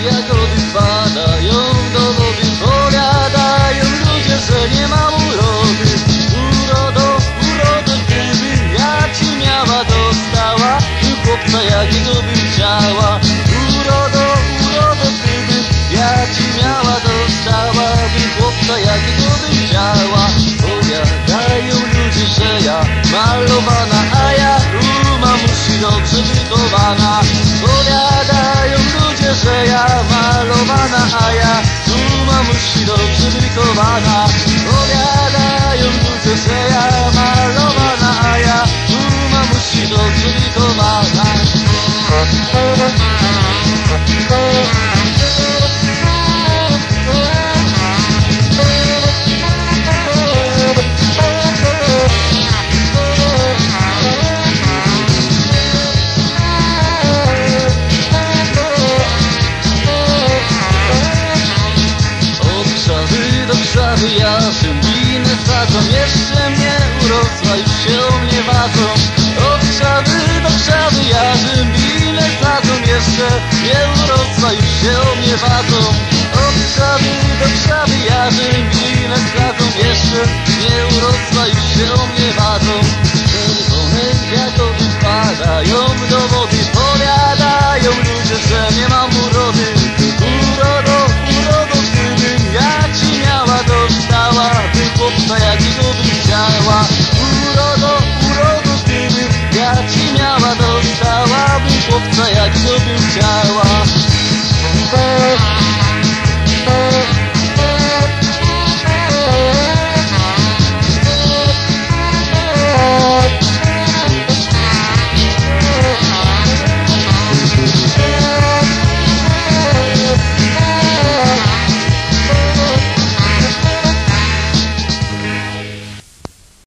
jagody padają do wody, powiadają ludzie, że nie mam urody. Urodo, gdyby ja ci miała dostała, chłopca jakiego bym chciała. Urodo, gdyby ja ci miała dostała, chłopca jakiego bym chciała. Powiadają ludzie, że ja malowana, a ja u mamusi dobrze wychowana. Powiadają ludzie, że ja malowana, a ja u mamusi dobrze wychowana. Powiadają ludzie, że ja malowana, a ja u mamusi dobrze wychowana. Ja rzębinę sadzą, jeszcze mnie urosła, już się o mnie wadzą. Od krzawy do krzawy ja rzębinę sadzą, jeszcze mnie urosła, już się o mnie wadzą. Od krzawy do krzawy ja rzębinę sadzą, jeszcze mnie urosła, już się o mnie wadzą. Czerwone jagody padają do wody, powiadają ludzie, że nie mam urody. Urodo, gdybym ja ci miała dostała, by chłopca jakiego bym chciała. Urodo, gdybym ja ci miała dostała, by chłopca jakiego bym chciała.